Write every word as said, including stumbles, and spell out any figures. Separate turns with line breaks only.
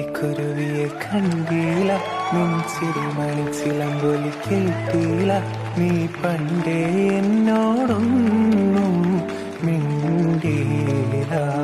മിന്നിക്കുരുവിയെ കണ്ടീല, നിൻചിരി മണിച്ചിലമ്പൊലി കേട്ടീല, നീ പണ്ടേ എന്നോടൊന്നും മിണ്ടീല.